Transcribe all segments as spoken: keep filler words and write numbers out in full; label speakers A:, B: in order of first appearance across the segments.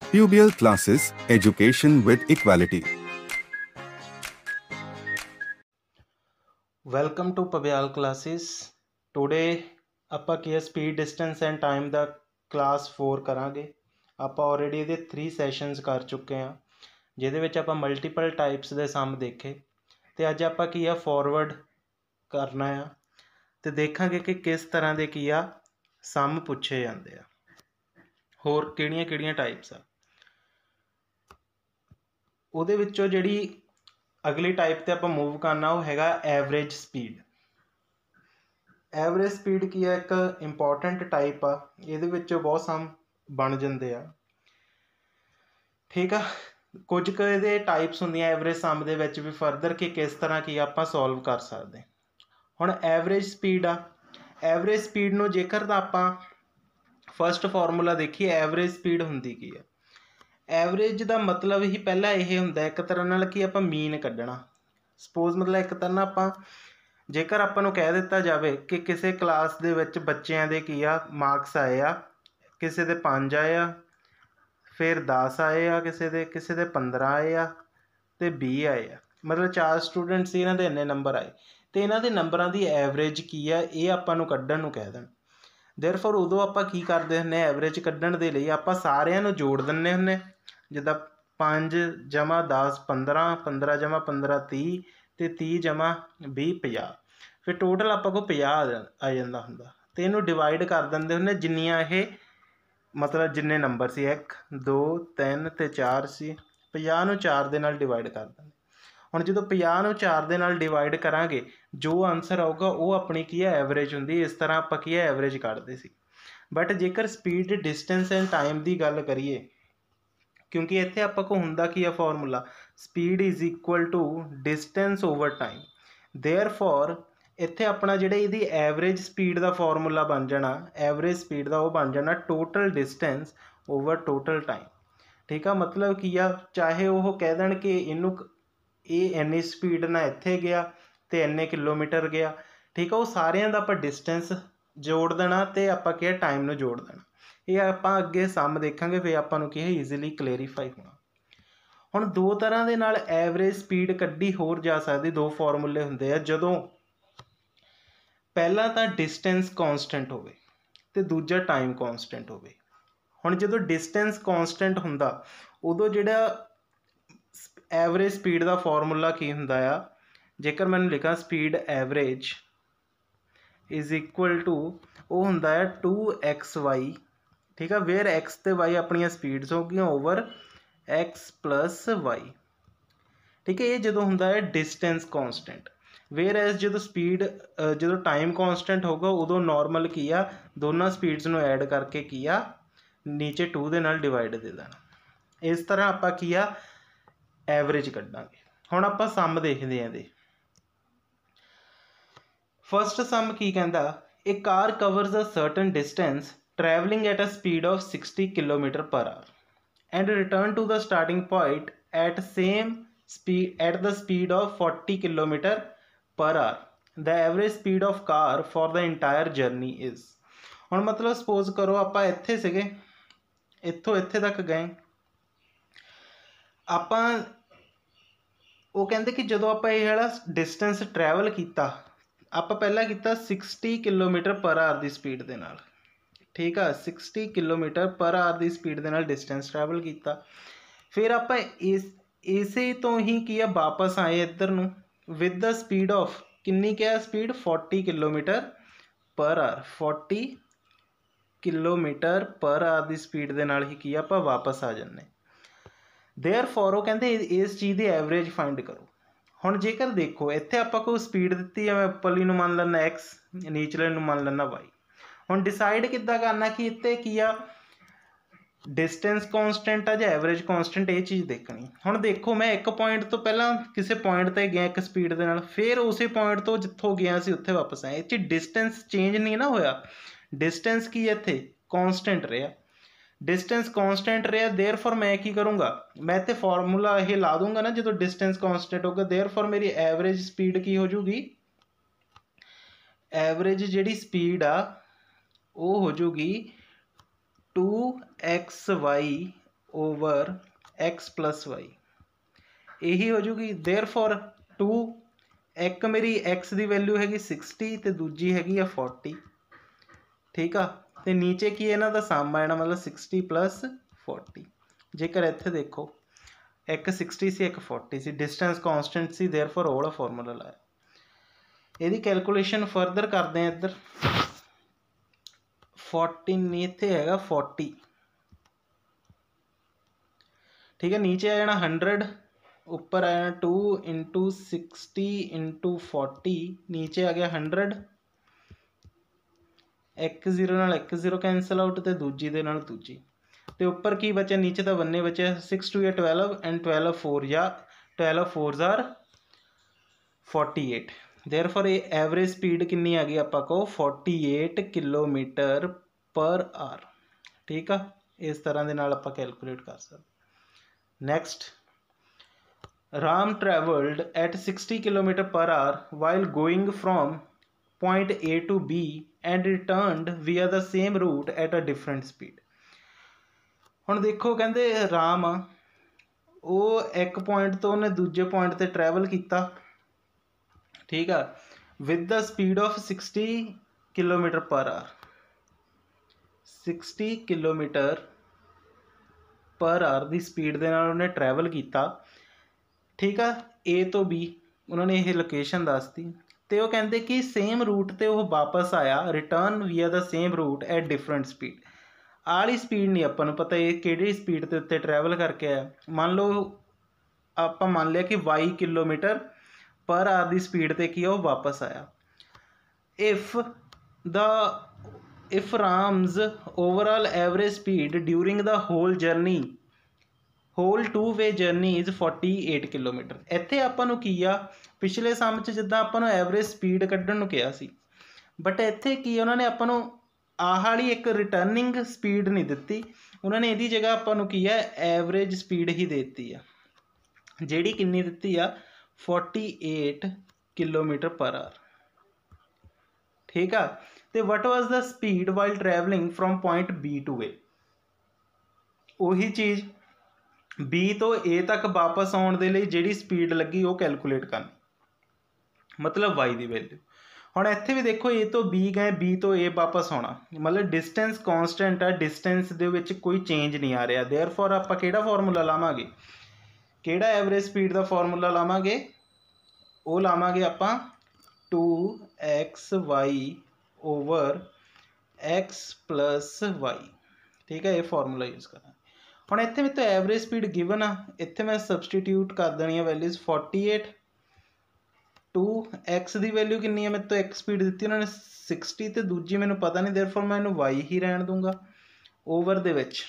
A: Pubial classes, education with equality.
B: Welcome to Pabial classes. Today ਆਪਾਂ ਕੀ ਹੈ ਸਪੀਡ ਡਿਸਟੈਂਸ ਐਂਡ ਟਾਈਮ ਦਾ class four ਕਰਾਂਗੇ। ਆਪਾਂ ਆਲਰੇਡੀ ਇਹਦੇ ਥ੍ਰੀ ਸੈਸ਼ਨਸ ਕਰ ਚੁੱਕੇ ਹਾਂ, ਜਿਹਦੇ ਵਿੱਚ ਆਪਾਂ ਮਲਟੀਪਲ ਟਾਈਪਸ ਦੇ ਸਮ ਦੇਖੇ, ਅਤੇ ਅੱਜ ਆਪਾਂ ਕੀ ਆ ਫੋਰਵਰਡ ਕਰਨਾ ਆ ਅਤੇ ਦੇਖਾਂਗੇ ਕਿ ਕਿਸ ਤਰ੍ਹਾਂ ਦੇ ਕੀ ਆ ਸਮ ਪੁੱਛੇ ਜਾਂਦੇ ਆ, ਹੋਰ ਕਿਹੜੀਆਂ ਕਿਹੜੀਆਂ ਟਾਈਪਸ ਆ। ਉਹਦੇ ਵਿੱਚੋਂ ਜਿਹੜੀ ਅਗਲੀ ਟਾਈਪ 'ਤੇ ਆਪਾਂ ਮੂਵ ਕਰਨਾ ਉਹ ਹੈਗਾ ਐਵਰੇਜ ਸਪੀਡ। ਐਵਰੇਜ ਸਪੀਡ ਕੀ ਆ, ਇੱਕ ਇੰਪੋਰਟੈਂਟ ਟਾਈਪ ਆ, ਇਹਦੇ ਵਿੱਚ ਬਹੁਤ ਸਮ ਬਣ ਜਾਂਦੇ ਆ। ਠੀਕ ਆ, ਕੁਝ ਕੁ ਇਹਦੇ ਟਾਈਪਸ ਹੁੰਦੀਆਂ ਐਵਰੇਜ ਸਮ ਦੇ ਵਿੱਚ ਵੀ ਫਰਦਰ ਕਿ ਕਿਸ ਤਰ੍ਹਾਂ ਕੀ ਆਪਾਂ ਸੋਲਵ ਕਰ ਸਕਦੇ। ਹੁਣ ਐਵਰੇਜ ਸਪੀਡ ਆ, ਐਵਰੇਜ ਸਪੀਡ ਨੂੰ ਜੇਕਰ ਤਾਂ ਆਪਾਂ ਫਸਟ ਫਾਰਮੂਲਾ ਦੇਖੀਏ, ਐਵਰੇਜ ਸਪੀਡ ਹੁੰਦੀ ਕੀ ਆ। ਐਵਰੇਜ ਦਾ ਮਤਲਬ ਹੀ ਪਹਿਲਾਂ ਇਹ ਹੁੰਦਾ ਇੱਕ ਤਰ੍ਹਾਂ ਨਾਲ ਕਿ ਆਪਾਂ ਮੀਨ ਕੱਢਣਾ। ਸਪੋਜ਼ ਮਤਲਬ ਇੱਕ ਤਰ੍ਹਾਂ ਨਾਲ ਆਪਾਂ ਜੇਕਰ ਆਪਾਂ ਨੂੰ ਕਹਿ ਦਿੱਤਾ ਜਾਵੇ ਕਿ ਕਿਸੇ ਕਲਾਸ ਦੇ ਵਿੱਚ ਬੱਚਿਆਂ ਦੇ ਕੀ ਆ ਮਾਰਕਸ ਆਏ ਆ, ਕਿਸੇ ਦੇ ਪੰਜ ਆਏ ਆ, ਫਿਰ ਦਸ ਆਏ ਆ, ਕਿਸੇ ਦੇ ਕਿਸੇ ਦੇ ਪੰਦਰਾਂ ਆਏ ਆ ਅਤੇ ਵੀਹ ਆਏ ਆ, ਮਤਲਬ ਚਾਰ ਸਟੂਡੈਂਟ ਸੀ, ਇਹਨਾਂ ਦੇ ਇੰਨੇ ਨੰਬਰ ਆਏ ਅਤੇ ਇਹਨਾਂ ਦੇ ਨੰਬਰਾਂ ਦੀ ਐਵਰੇਜ ਕੀ ਆ ਇਹ ਆਪਾਂ ਨੂੰ ਕੱਢਣ ਨੂੰ ਕਹਿ ਦੇਣ। ਦੇਅਰਫੋਰ ਉਦੋਂ ਆਪਾਂ ਕੀ ਕਰਦੇ ਹੁੰਦੇ, ਐਵਰੇਜ ਕੱਢਣ ਦੇ ਲਈ ਆਪਾਂ ਸਾਰਿਆਂ ਨੂੰ ਜੋੜ ਦਿੰਦੇ ਹੁੰਦੇ, ਜਿੱਦਾਂ ਪੰਜ ਜਮ੍ਹਾਂ ਦਸ ਪੰਦਰਾਂ, ਪੰਦਰਾਂ ਜਮ੍ਹਾਂ ਪੰਦਰਾਂ ਤੀਹ, ਅਤੇ ਤੀਹ ਜਮ੍ਹਾਂ ਵੀਹ ਪੰਜਾਹ, ਫਿਰ ਟੋਟਲ ਆਪਾਂ ਕੋਲ ਪੰਜਾਹ ਆ ਜਾਂਦਾ ਹੁੰਦਾ, ਅਤੇ ਇਹਨੂੰ ਡਿਵਾਈਡ ਕਰ ਦਿੰਦੇ ਹੁੰਦੇ ਜਿੰਨੀਆਂ ਇਹ ਮਤਲਬ ਜਿੰਨੇ ਨੰਬਰ ਸੀ, ਇੱਕ ਦੋ ਤਿੰਨ ਅਤੇ ਚਾਰ ਸੀ, ਪੰਜਾਹ ਨੂੰ ਚਾਰ ਦੇ ਨਾਲ ਡਿਵਾਈਡ ਕਰ ਦਿੰਦੇ। ਹੁਣ ਜਦੋਂ ਪੰਜਾਹ ਨੂੰ ਚਾਰ ਦੇ ਨਾਲ ਡਿਵਾਈਡ ਕਰਾਂਗੇ, ਜੋ ਆਨਸਰ ਆਊਗਾ ਉਹ ਆਪਣੀ ਕੀ ਹੈ ਐਵਰੇਜ ਹੁੰਦੀ। ਇਸ ਤਰ੍ਹਾਂ ਆਪਾਂ ਕੀ ਹੈ ਐਵਰੇਜ ਕੱਢਦੇ ਸੀ। ਬਟ ਜੇਕਰ ਸਪੀਡ ਡਿਸਟੈਂਸ ਐਂਡ ਟਾਈਮ ਦੀ ਗੱਲ ਕਰੀਏ, ਕਿਉਂਕਿ ਇੱਥੇ ਆਪਾਂ ਕੋਲ ਹੁੰਦਾ ਕੀ ਆ formula, speed is equal to distance over time. Therefore ਇੱਥੇ ਆਪਣਾ ਜਿਹੜੇ ਇਹਦੀ ਐਵਰੇਜ ਸਪੀਡ ਦਾ ਫਾਰਮੂਲਾ ਬਣ ਜਾਣਾ, ਐਵਰੇਜ ਸਪੀਡ ਦਾ ਉਹ ਬਣ ਜਾਣਾ total distance over total time. ਠੀਕ ਆ, ਮਤਲਬ ਕੀ ਆ, ਚਾਹੇ ਉਹ ਕਹਿ ਦੇਣ ਕਿ ਇਹਨੂੰ ਇਹ ਇੰਨੀ ਸਪੀਡ ਨਾਲ ਇੱਥੇ ਗਿਆ ਅਤੇ ਇੰਨੇ ਕਿਲੋਮੀਟਰ ਗਿਆ, ਠੀਕ ਆ, ਉਹ ਸਾਰਿਆਂ ਦਾ ਆਪਾਂ ਡਿਸਟੈਂਸ ਜੋੜ ਦੇਣਾ ਅਤੇ ਆਪਾਂ ਕੀ ਟਾਈਮ ਨੂੰ ਜੋੜ ਦੇਣਾ। ਇਹ ਆਪਾਂ ਅੱਗੇ ਸਮ ਦੇਖਾਂਗੇ, ਫਿਰ ਆਪਾਂ ਨੂੰ ਕੀ ਹੈ ਈਜ਼ੀਲੀ ਕਲੀਅਰੀਫਾਈ ਹੋਣਾ। ਹੁਣ ਦੋ ਤਰ੍ਹਾਂ ਦੇ ਨਾਲ ਐਵਰੇਜ ਸਪੀਡ ਕੱਢੀ ਹੋਰ ਜਾ ਸਕਦੀ, ਦੋ ਫਾਰਮੂਲੇ ਹੁੰਦੇ ਆ। ਜਦੋਂ ਪਹਿਲਾਂ ਤਾਂ ਡਿਸਟੈਂਸ ਕਾਂਸਟੈਂਟ ਹੋਵੇ ਅਤੇ ਦੂਜਾ ਟਾਈਮ ਕਾਂਸਟੈਂਟ ਹੋਵੇ। ਹੁਣ ਜਦੋਂ ਡਿਸਟੈਂਸ ਕਾਂਸਟੈਂਟ ਹੁੰਦਾ ਉਦੋਂ ਜਿਹੜਾ ਐਵਰੇਜ ਸਪੀਡ ਦਾ ਫਾਰਮੂਲਾ ਕੀ ਹੁੰਦਾ ਆ, ਜੇਕਰ ਮੈਨੂੰ ਲਿਖਾਂ speed average is equal to, ਉਹ ਹੁੰਦਾ ਹੈ ਟੂ ਐਕਸ ਵਾਈ। ਠੀਕ ਆ, ਵੇਅਰ ਐਕਸ ਅਤੇ ਵਾਈ ਆਪਣੀਆਂ ਸਪੀਡਸ ਹੋ ਗਈਆਂ ਓਵਰ ਐਕਸ ਪਲੱਸ ਵਾਈ। ਠੀਕ ਹੈ, ਇਹ ਜਦੋਂ ਹੁੰਦਾ ਹੈ ਡਿਸਟੈਂਸ ਕਾਂਸਟੈਂਟ। ਵੇਅਰ ਐਸ ਜਦੋਂ ਸਪੀਡ ਜਦੋਂ ਟਾਈਮ ਕਾਂਸਟੈਂਟ ਹੋਊਗਾ ਉਦੋਂ ਨੋਰਮਲ ਕੀ ਆ, ਦੋਨਾਂ ਸਪੀਡਸ ਨੂੰ ਐਡ ਕਰਕੇ ਕੀ ਆ ਨੀਚੇ ਟੂ ਦੇ ਨਾਲ ਡਿਵਾਈਡ ਦੇ ਦੇਣਾ। ਇਸ ਤਰ੍ਹਾਂ ਆਪਾਂ ਕੀ ਆ ਐਵਰੇਜ ਕੱਢਾਂਗੇ। ਹੁਣ ਆਪਾਂ ਸਮ ਦੇਖਦੇ ਹਾਂ ਇਹਦੇ। ਫਸਟ ਸਮ ਕੀ ਕਹਿੰਦਾ, a car covers a certain distance traveling at a speed of sixty kilometers per hour and return to the starting point at same speed at the speed of forty kilometers per hour. The average speed of car for the entire journey is। ਹੁਣ ਮਤਲਬ suppose ਕਰੋ ਆਪਾਂ ਇੱਥੇ ਸੀਗੇ, ਇੱਥੋਂ ਇੱਥੇ ਤੱਕ ਗਏ ਆਪਾਂ, ਉਹ ਕਹਿੰਦੇ ਕਿ ਜਦੋਂ ਆਪਾਂ ਇਹ ਵਾਲਾ ਡਿਸਟੈਂਸ ਟਰੈਵਲ ਕੀਤਾ, ਆਪਾਂ ਪਹਿਲਾਂ ਕੀਤਾ ਸਿਕਸਟੀ ਕਿਲੋਮੀਟਰ ਪਰ ਆਰ ਦੀ ਸਪੀਡ ਦੇ ਨਾਲ। ਠੀਕ ਆ, ਸਿਕਸਟੀ ਕਿਲੋਮੀਟਰ ਪਰ ਆਰ ਦੀ ਸਪੀਡ ਦੇ ਨਾਲ ਡਿਸਟੈਂਸ ਟਰੈਵਲ ਕੀਤਾ। ਫਿਰ ਆਪਾਂ ਇਸ ਇਸੇ ਤੋਂ ਹੀ ਕੀ ਆ ਵਾਪਸ ਆਏ ਇੱਧਰ ਨੂੰ ਵਿਦ ਦਾ ਸਪੀਡ ਆਫ ਕਿੰਨੀ ਕਿਹਾ speed, forty kilometre per hour, forty kilometre per hour ਦੀ ਸਪੀਡ ਦੇ ਨਾਲ ਹੀ ਕੀ ਆਪਾਂ ਵਾਪਸ ਆ ਜਾਂਦੇ। ਦੇਅਰਫੋਰ ਉਹ ਕਹਿੰਦੇ ਇਸ ਚੀਜ਼ ਦੀ ਐਵਰੇਜ ਫਾਈਂਡ ਕਰੋ। ਹੁਣ ਜੇਕਰ ਦੇਖੋ ਇੱਥੇ ਆਪਾਂ ਕੋਈ ਸਪੀਡ ਦਿੱਤੀ ਹੈ, ਮੈਂ ਉੱਪਰਲੀ ਨੂੰ ਮੰਨ ਲੈਂਦਾ ਐਕਸ, ਨੀਚਲੇ ਨੂੰ ਮੰਨ ਲੈਂਦਾ ਵਾਈ। ਹੁਣ ਡਿਸਾਈਡ ਕਿੱਦਾਂ ਕਰਨਾ ਕਿ ਇੱਥੇ ਕੀ ਆ ਡਿਸਟੈਂਸ ਕਾਂਸਟੈਂਟ ਆ ਜਾਂ ਐਵਰੇਜ ਕਾਂਸਟੈਂਟ, ਇਹ ਚੀਜ਼ ਦੇਖਣੀ। ਹੁਣ ਦੇਖੋ ਮੈਂ ਇੱਕ ਪੁਆਇੰਟ ਤੋਂ ਪਹਿਲਾਂ ਕਿਸੇ ਪੁਆਇੰਟ 'ਤੇ ਗਿਆ ਇੱਕ ਸਪੀਡ ਦੇ ਨਾਲ, ਫਿਰ ਉਸੇ ਪੁਆਇੰਟ ਤੋਂ ਜਿੱਥੋਂ ਗਿਆ ਸੀ ਉੱਥੇ ਵਾਪਸ ਆਇਆ। ਇਹ 'ਚ ਡਿਸਟੈਂਸ ਚੇਂਜ ਨਹੀਂ ਨਾ ਹੋਇਆ, ਡਿਸਟੈਂਸ ਕੀ ਇੱਥੇ ਕਾਂਸਟੈਂਟ ਰਿਹਾ, ਡਿਸਟੈਂਸ ਕਾਂਸਟੈਂਟ ਰਿਹਾ। ਦੇਅਰਫੋਰ ਮੈਂ ਕੀ ਕਰੂੰਗਾ, ਮੈਂ ਇੱਥੇ ਫਾਰਮੂਲਾ ਇਹ ਲਾ ਦੂੰਗਾ ਨਾ ਜਦੋਂ ਡਿਸਟੈਂਸ ਕਾਂਸਟੈਂਟ ਹੋਊਗਾ। ਦੇਅਰਫੋਰ ਮੇਰੀ ਐਵਰੇਜ ਸਪੀਡ ਕੀ ਹੋ ਜੂਗੀ, ਐਵਰੇਜ ਜਿਹੜੀ ਸਪੀਡ ਆ ਉਹ ਹੋ ਜੂਗੀ two X Y over X plus Y यही हो जूगी। देयर फॉर टू एक मेरी एक्स की वैल्यू हैगी सिक्सटी तो दूजी हैगी आ फोर्टी, ठीक आ। तो नीचे की इन्हां दा सम आ जाना मतलब सिक्सटी प्लस फोर्टी। जेकर इत्थे देखो एक सिक्सटी सी एक फोर्टी सी, डिस्टेंस कॉन्सटेंट सी, देयर फॉर ओला फॉर्मूला लाया। यदि कैलकुलेशन फर्दर करते हैं इधर फोर्टीन इत्थे हैगा फोर्टी, ठीक है। नीचे आ जाना हंड्रड, ऊपर आ जाना two into sixty into forty, नीचे आ गया हंड्रड, एक जीरो नाल एक जीरो कैंसल आउट तो दूजी दे नाल दूजी, तो उपर की बचा नीचे तो बन्ने बचे सिक्स टू या ट्वेल्व एंड ट्वेल्व फोर या ट्वेल्व फोर जार forty eight. Therefore average speed कितनी आ गई आपां को forty eight kilometre per hour, ठीक आ। इस तरह के नाल आपां कैलकुलेट कर सकते। Next, Ram travelled at sixty kilometre per hour while going from point A to B and returned via the same route at a different speed. हुण देखो कहते राम आ वो एक पॉइंट तो उन्हें दूजे पॉइंट ते ट्रैवल किया, ठीक है, with the speed of sixty kilometre per hour, sixty kilometre per hour की स्पीड के नाल उन्हें ट्रैवल किया, ठीक है। ए तो बी उन्होंने ये लोकेशन दस दी, तो वो कहते कि सेम रूट ते वो वापस आया, return via the same route at different speed. आली स्पीड नहीं अपन पता ये किहड़ी स्पीड के उत्ते ट्रैवल करके आया। मान लो आप मान लिया कि वाई किलोमीटर पर आवर की स्पीड ते की वो वापस आया। If the if Ram's overall average speed during the whole journey whole two way journey is forty eight kilometre. इत्थे आपां नूं की आ पिछले सम च जिद्दां आपां नूं एवरेज स्पीड कड्ढण नूं किहा सी, बट इत्थे की उन्होंने आपां नूं आह वाली एक रिटर्निंग स्पीड नहीं दिती, उन्होंने इहदी जगह आपां नूं की है एवरेज स्पीड ही दे दी आ, जिहड़ी किन्नी दिती आ forty eight kilometre per hour, ठीक आ। तो what was the speed while travelling from point B to A, उही चीज़ बी तो ए तक वापस आने के लिए जिहड़ी स्पीड लगी वो कैलकुलेट करनी, मतलब वाई की वैल्यू। हुण इत्थे भी देखो ए तो बी गए, बी तो ए वापस आना, मतलब डिस्टेंस कॉन्सटेंट है, डिस्टेंस दे विच कोई चेंज नहीं आ रहा। देयर फॉर आपां किहड़ा फॉर्मूला लावांगे, किहड़ा एवरेज स्पीड का फॉर्मूला लावांगे, वो लावांगे आपां two X Y over X plus Y, ठीक है। ये फॉर्मूला यूज़ करना। हुण इत्थे मैं तो एवरेज स्पीड गिवन आ, इत्थे मैं सबसटीट्यूट कर देनी है values forty eight, two X की वैल्यू कितनी है, मैं तो एक स्पीड दी उन्होंने सिक्सटी, तो दूजी मैनू पता नहीं, देयर फॉर मैं इनू वाई ही रहन दूंगा ओवर दे विच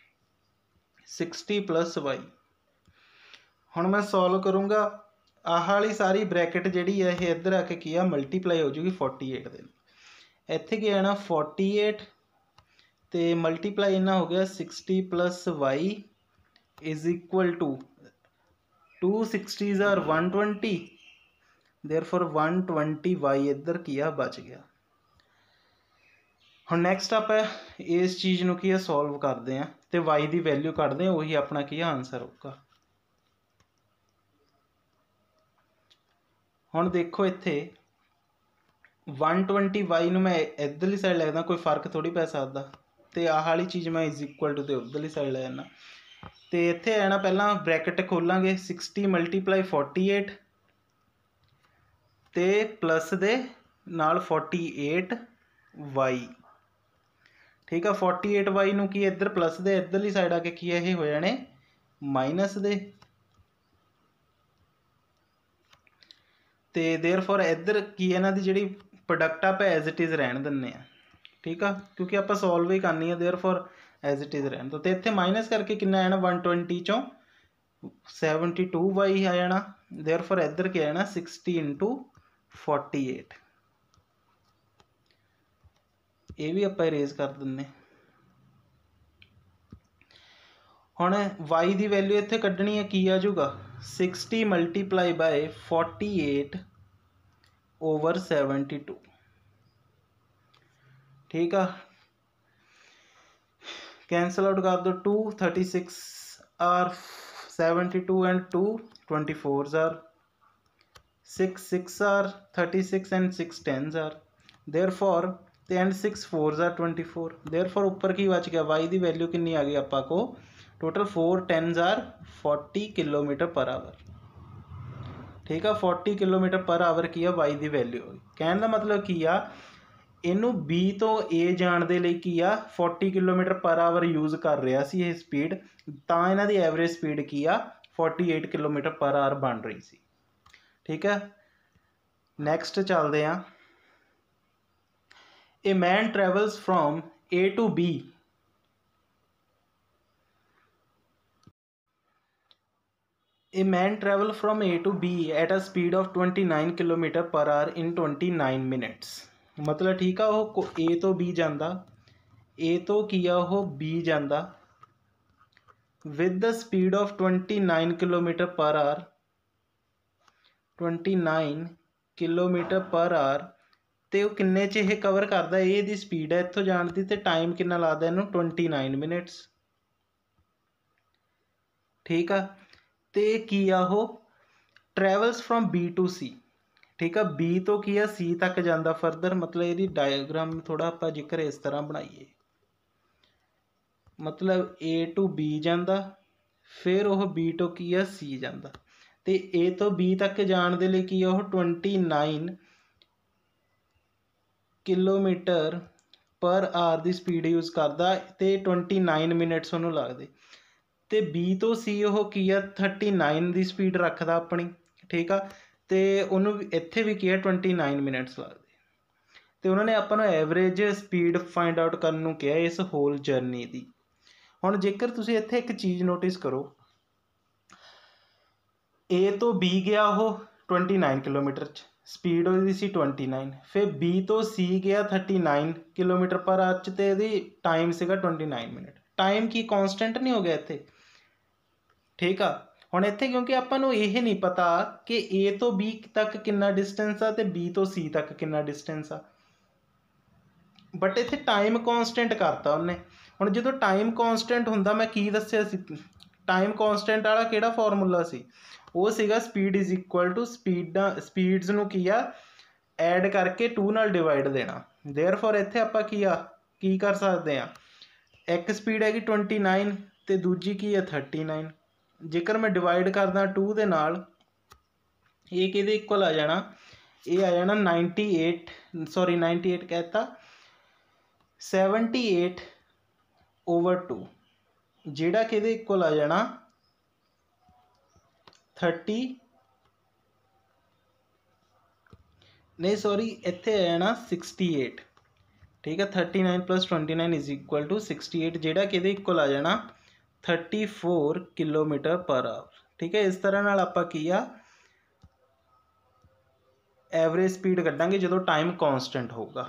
B: सिक्सटी प्लस वाई। हुण मैं सॉल्व करूँगा, आह वाली सारी ब्रैकेट जिहड़ी है ये इधर आके की आ मल्टीप्लाई हो जूगी फोर्टी एट दे, इत्थे की आना फोर्टी एट तो मल्टीप्लाई इन्ना हो गया sixty plus Y is equal to two sixties are one twenty, therefore one twenty Y इधर किया बच गया। हम नैक्सट आप इस चीज़ नूं की सॉल्व करते हैं तो वाई की वैल्यू कढ़ते हैं, वही अपना की आंसर होगा। हुण देखो इत्थे वन ट्वेंटी वाई नूं मैं इधरली साइड लिखदा, कोई फर्क थोड़ी पै सकदा, तो आह वाली चीज़ मैं इज इक्वल टू तो उधरली साइड लै जाना। तो इत्थे आना पहला ब्रैकेट खोलांगे सिक्सटी मल्टीप्लाई फोर्टी एट तो प्लस दे नाल फोर्टी एट वाई, ठीक है। फोर्टी एट वाई नूं की इधर प्लस दे इधरली साइड आके की ये हो जाने माइनस दे, तो देयर फॉर इधर की इन्हां दी जिहड़ी प्रोडक्ट आप एज इट इज़ रहन दिंदे आ, ठीक है, क्योंकि आप सॉल्व ही करनी है। Therefore as it is रहन दो, तो इत्थे माइनस करके कितना आना वन ट्वेंटी चों सैवनटी टू वाई आ जाना, देयर फॉर इधर क्या आना सिक्सटी इंटू फोर्टी एट, ये भी आप इरेज कर देंगे। हुण वाई की वैल्यू इत्थे कड्ढनी है की आ जाऊगा sixty multiply by forty eight over seventy two, ठीक है। कैंसल आउट कर दो, two thirty six are seventy two and two twenty four are six six are thirty six and six ten are therefore ते and six four are twenty four therefore उपर की बच गया Y की value कितनी आ गई आपा को total four ten are forty kilometre per hour. ठीक है, फोर्टी किलोमीटर पर आवर की वाई की वैल्यू कहने का मतलब की आ इनू बी तो ए जाने के लिए की आ forty kilometre per hour use कर रहा सी ये स्पीड, तो इन्हां दी एवरेज स्पीड की आ forty eight kilometre per hour बन रही सी। ठीक है, नैक्सट चलते हैं। A man travels from A to B a man travel from A to B at a speed of twenty nine kilometre per hour in twenty nine minutes. मतलब ठीक है, वो ए तो बी जाता, ए तो किया वो बी जाता with the speed of twenty nine kilometre per hour twenty nine kilometre per hour तो किन्ने च यह कवर करता ए दी स्पीड है इत्थों जाण दी ते टाइम कितना लगता इनू ट्वेंटी नाइन मिनट्स। ठीक है, तो की आ वो travels from B to C. ठीक है, बी तो की है सी तक जाता फरदर, मतलब ये डायग्राम थोड़ा आप जिक्र इस तरह बनाइए, मतलब ए टू बी जाता फिर वह बी टू की है सी जाता, तो ए तो बी तक जाने के लिए की है twenty nine kilometre per hour की स्पीड यूज़ करता तो ट्वेंटी नाइन मिनट्स उन्होंने लगते, तो बी तो सी वो की है थर्टी नाइन की स्पीड रखता अपनी। ठीक है, तो उन्होंने इत्थे भी की है ट्वेंटी नाइन मिनट्स लगते, तो उन्होंने अपन एवरेज स्पीड फाइंड आउट करने को कहा इस होल जर्नी की। हुण जेकर तुसीं इत्थे एक चीज़ नोटिस करो, ए तो बी गया वो ट्वेंटी नाइन किलोमीटर स्पीड उसकी सी ट्वेंटी नाइन, फिर बी तो सी गया thirty nine kilometre per hour च ते इहदी टाइम सीगा ट्वेंटी नाइन मिनट। टाइम की कॉन्सटेंट नहीं हो गया इत्थे। ठीक आ, हुण इत्थे क्योंकि आपां नूं यह नहीं पता कि ए तो बी तक कितना डिस्टेंस आ ते बी तो सी तक कितना डिस्टेंस आ, बट इत्थे टाइम कॉन्सटेंट करता उन्हें। हुण जदों टाइम कॉन्सटेंट हुंदा मैं की दस्सिया सी, टाइम कॉन्सटेंट वाला किहड़ा फॉर्मूला सी, वो सीगा speed is equal to speed speeds नूं की आ ऐड करके टू नाल डिवाइड देना। देयर फॉर इत्थे आपां की आ की कर सकते हैं, एक स्पीड हैगी ट्वेंटी नाइन तो दूजी की है थर्टी नाइन, जेकर मैं डिवाइड करदा टू दे नाल ये किहदे इक्वल आ जाना, ये आ जाना ninety eight sorry ninety eight कहता सैवनटी एट ओवर टू, जिहड़ा किहदे इक्वल आ जाना थर्टी नहीं सॉरी इत्थे आ जाना सिक्सटी एट। ठीक है, thirty nine plus twenty nine is equal to sixty eight, जिहड़ा किहदे इक्वल आ जाना thirty four kilometre per hour. ठीक है, इस तरह नाल आपां की आ एवरेज स्पीड कड्डांगे जदों टाइम कॉन्सटेंट होगा।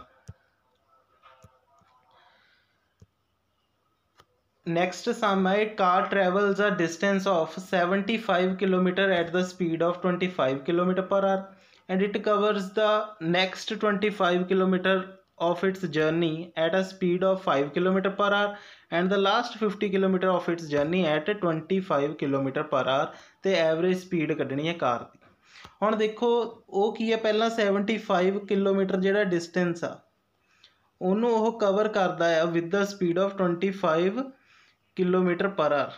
B: नेक्स्ट सम है, car travels a distance of seventy five kilometre at the speed of twenty five kilometre per hour and it covers the next twenty five kilometre of its journey at a speed of five kilometer per hour and the last fifty kilometer of its journey at twenty-five kilometer per hour ਤੇ average speed ਕੱਢਣੀ ਹੈ ਕਾਰ ਦੀ। ਹੁਣ ਦੇਖੋ ਉਹ ਕੀ ਹੈ, ਪਹਿਲਾਂ seventy five kilometre ਜਿਹੜਾ ਡਿਸਟੈਂਸ ਆ ਉਹਨੂੰ ਉਹ ਕਵਰ ਕਰਦਾ ਆ with the speed of twenty five kilometre per hour.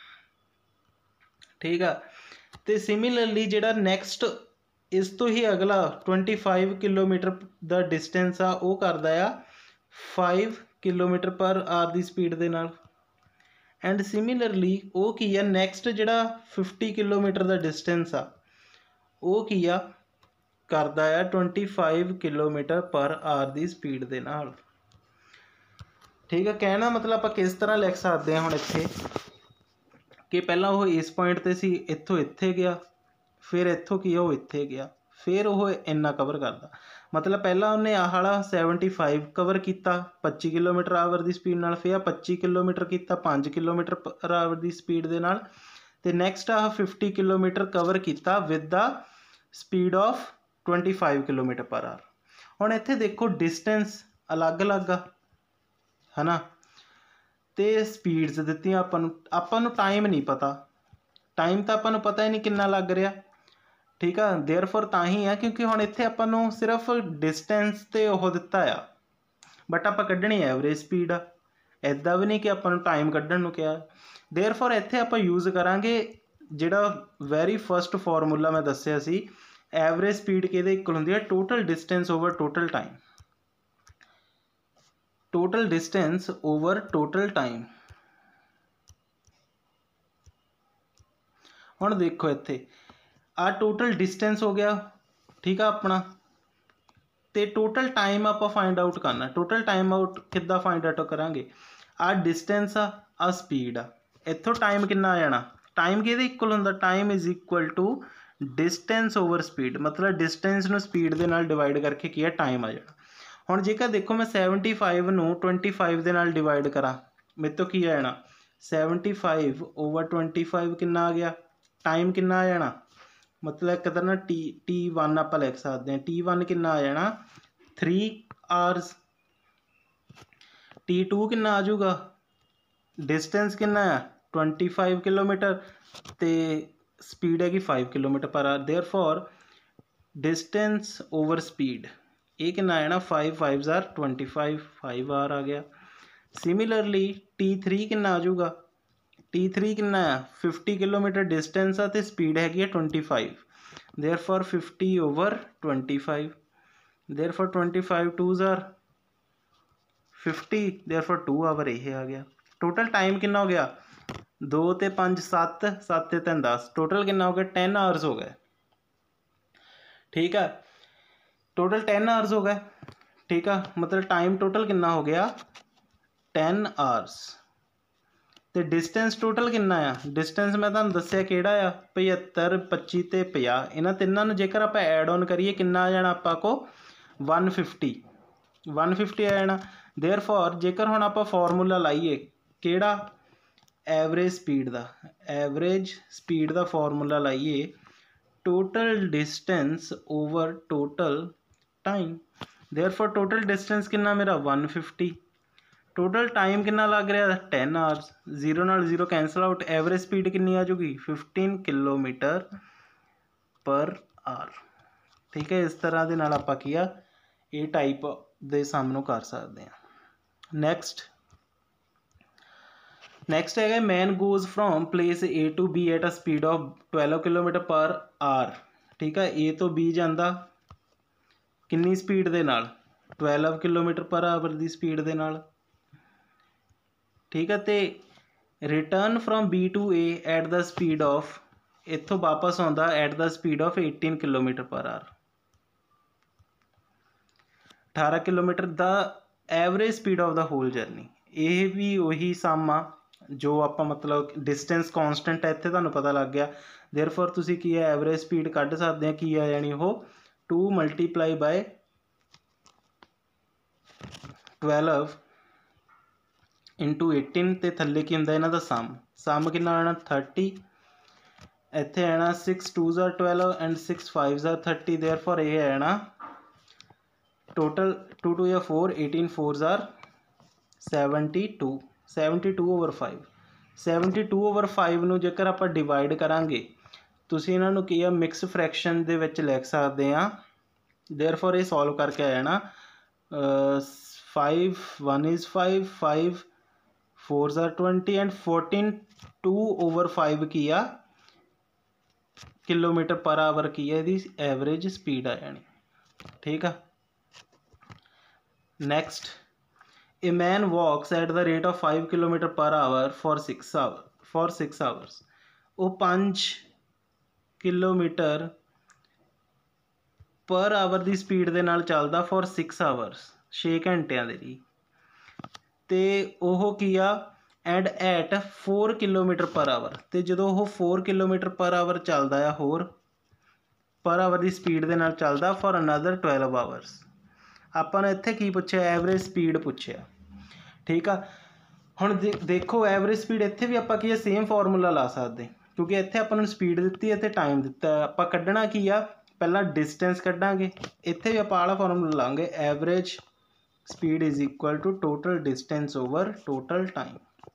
B: ਠੀਕ ਆ, ਤੇ ਸਿਮਿਲਰਲੀ ਜਿਹੜਾ ਨੈਕਸਟ इस तो ही अगला ट्वेंटी फाइव किलोमीटर का डिस्टेंस आ वो करता आ फाइव किलोमीटर पर आवर की स्पीड के नाल एंड सिमिलरली वो की है नैक्सट जिहड़ा फिफ्टी किलोमीटर का डिस्टेंस आ वो की आ करता आ twenty five kilometre per hour की स्पीड के नाल। ठीक है, कहना मतलब आप किस तरह लिख सकते हैं हुण इत्थे कि पहला वो इस पॉइंट ते सी इत्थों इत्थे गया, फिर इत्थों की वो इत्थे गया, फिर वो इन्ना कवर करता, मतलब पहला उन्हें आह वाला सैवनटी फाइव कवर किया पच्ची किलोमीटर आवर की स्पीड नाल, फिर पच्ची किलोमीटर किया पाँच किलोमीटर पर आवर की स्पीड के नाल, ते next ah fifty kilometre cover किया with the speed of twenty five kilometre per hour. हुण इत्थे देखो डिस्टेंस अलग अलग आ है ना, ਤੇ ਸਪੀਡਸ ਦਿੱਤੀਆਂ ਆਪਾਂ ਨੂੰ, ਆਪਾਂ ਨੂੰ ਟਾਈਮ ਨਹੀਂ ਪਤਾ, ਟਾਈਮ ਤਾਂ ਆਪਾਂ ਨੂੰ ਪਤਾ ਹੀ ਨਹੀਂ ਕਿੰਨਾ ਲੱਗ ਰਿਹਾ, ਠੀਕ ਆ। ਦੇਅਰਫੋਰ ਤਾਂ ਹੀ ਆ ਕਿਉਂਕਿ ਹੁਣ ਇੱਥੇ ਆਪਾਂ ਨੂੰ ਸਿਰਫ ਡਿਸਟੈਂਸ ਤੇ ਉਹ ਦਿੱਤਾ ਆ, ਬਟ ਆਪਾਂ ਕੱਢਣੀ ਐਵਰੇਜ ਸਪੀਡ ਆ, ਇੱਦਾਂ ਵੀ ਨਹੀਂ ਕਿ ਆਪਾਂ ਨੂੰ ਟਾਈਮ ਕੱਢਣ ਨੂੰ ਕਿਹਾ। ਦੇਅਰਫੋਰ ਇੱਥੇ ਆਪਾਂ ਯੂਜ਼ ਕਰਾਂਗੇ ਜਿਹੜਾ ਵੈਰੀ ਫਸਟ ਫਾਰਮੂਲਾ ਮੈਂ ਦੱਸਿਆ ਸੀ, ਐਵਰੇਜ ਸਪੀਡ ਕਿਹਦੇ ਇਕੁਅਲ ਹੁੰਦੀ ਹੈ, total distance over total time, total distance over total time. ਹੁਣ ਦੇਖੋ ਇੱਥੇ ਆ ਟੋਟਲ ਡਿਸਟੈਂਸ ਹੋ ਗਿਆ, ਠੀਕ ਆ ਆਪਣਾ, ਤੇ ਟੋਟਲ ਟਾਈਮ ਆਪਾਂ ਫਾइंड आउट करना। टोटल टाइम आउट किद्दां फाइंड आउट करांगे, आ डिस्टेंस आ आ स्पीड आ, इत्थों टाइम कितना आ जाना, टाइम किहदे इक्वल हुंदा, time is equal to distance over speed, मतलब डिस्टेंस नूं स्पीड दे नाल डिवाइड करके की है टाइम आ जाना। हुण जेकर देखो मैं सैवनटी फाइव नूं ट्वेंटी फाइव दे नाल डिवाइड करा, मेरे तो की आ जाना seventy five over twenty five कितना आ गया, टाइम कितना आ जाना, मतलब एक तरह टी टी वन आप लिख सकते हैं, टी वन कितना आ जाना थ्री आवर्स, टी टू कितना आ जाऊगा, डिस्टेंस कितना है ट्वेंटी फाइव किलोमीटर, तो स्पीड है कि five kilometre per hour. Therefore distance over speed ये कितना आ जाना फाइव फाइव जार ट्वेंटी फाइव, फाइव आवर आ गया। सिमिलरली टी थ्री कितना आ जाऊगा, टी थ्री कितना है फिफ्टी किलोमीटर डिस्टेंस है तो स्पीड हैगी है twenty five, therefore fifty over twenty five, therefore twenty five two जार फिफ्टी, देयरफॉर टू आवर ये आ गया। टोटल टाइम कितना हो गया, दो ते पाँच सत्त, सत्त ते तीन दस, टोटल कितना हो गया टेन आवर्स हो गए, ठीक है, टोटल टेन आवर्स हो गए, ठीक है, मतलब टाइम टोटल कितना हो गया टेन आवर्स। तो डिस्टेंस टोटल कितना आ, डिस्टेंस मैं तुहानूं दस्सिया किहड़ा आ पचहत्तर पच्ची ते पचास, इन्हां तिन्नां नूं जेकर आपां ऐड ऑन करिए कितना आ जाना आपां को वन फिफ्टी, वन फिफ्टी आ जाना। देयरफॉर जेकर हुण आपां फॉर्मूला लाइए किहड़ा एवरेज स्पीड दा, एवरेज स्पीड दा फॉर्मूला लाइए total distance over total time, therefore total distance कितना मेरा वन फिफ्टी, टोटल टाइम कितना लग रहा टेन आवर्स, जीरो नाल zero cancel out, average speed कितनी आ जाऊगी फिफ्टीन किलोमीटर पर आवर, ठीक है। इस तरह के नाल आपां किया ये टाइप दे सामनों कर सकते हैं। नैक्सट नैक्सट है man goes from place A to B at a speed of twelve kilometre per hour, ठीक है, ए तो बी जांदा कितनी स्पीड दे नाल ट्वेल्व किलोमीटर पर आवर की स्पीड दे नाल, ठीक है, तो return from B to A at the speed of, इत्थों वापस आउंदा at the speed of eighteen kilometre per hour, अठारह kilometre the average speed of the whole journey. ये भी वही सम आ जो आप मतलब डिस्टेंस कॉन्सटेंट है, इत्थे तुहानूं पता लग गया। देयरफॉर तुसीं की है एवरेज स्पीड कढ सकते हैं, की आ जानी वो two multiply by twelve into eighteen, तो थले की होंदा इन्हां दा सम, सम कितना आना थर्टी, इत्थे आना सिक्स टू जार ट्वेल्व एंड सिक्स फाइव जार थर्टी, देयरफॉर ये आना टोटल टू टू या फोर, एटीन फोर जार seventy two, seventy two over five, seventy two over five नूं जेकर आप डिवाइड करांगे तुसीं इन्हां नूं की आ मिक्स फ्रैक्शन दे विच लिख सकते हैं। देयरफॉर ये सॉल्व करके आ जाना five one is five, five four जार twenty and fourteen two over five की आ किलोमीटर पर आवर की है इसकी एवरेज स्पीड आ जानी, ठीक है। Next a man walks at the rate of five kilometre per hour for six hour for six hours, वो पाँच किलोमीटर पर आवर की स्पीड के नाल चलदा फॉर सिक्स आवर्स, छे घंटिया दे लिए, तो वह की आ and at four kilometre per hour, तो जो वो फोर किलोमीटर पर आवर चलता है होर पर आवर की स्पीड के नाल चलता फॉर अनदर ट्वेल्व आवर्स। ਆਪਾਂ ਨੇ ਇੱਥੇ ਕੀ ਪੁੱਛਿਆ ਐਵਰੇਜ ਸਪੀਡ ਪੁੱਛਿਆ, ਠੀਕ ਆ। ਹੁਣ ਦੇ ਦੇਖੋ ਐਵਰੇਜ ਸਪੀਡ ਇੱਥੇ ਵੀ ਆਪਾਂ ਕੀ ਹੈ ਸੇਮ ਫਾਰਮੂਲਾ ਲਾ ਸਕਦੇ, ਕਿਉਂਕਿ ਇੱਥੇ ਆਪਾਂ ਨੂੰ ਸਪੀਡ ਦਿੱਤੀ ਹੈ ਤੇ ਟਾਈਮ ਦਿੱਤਾ, ਆਪਾਂ ਕੱਢਣਾ ਕੀ ਆ ਪਹਿਲਾਂ ਡਿਸਟੈਂਸ ਕੱਢਾਂਗੇ, ਇੱਥੇ ਵੀ ਆਪਾਂ ਆਲਾ ਫਾਰਮੂਲਾ ਲਾਂਗੇ average speed is equal to total distance over total time.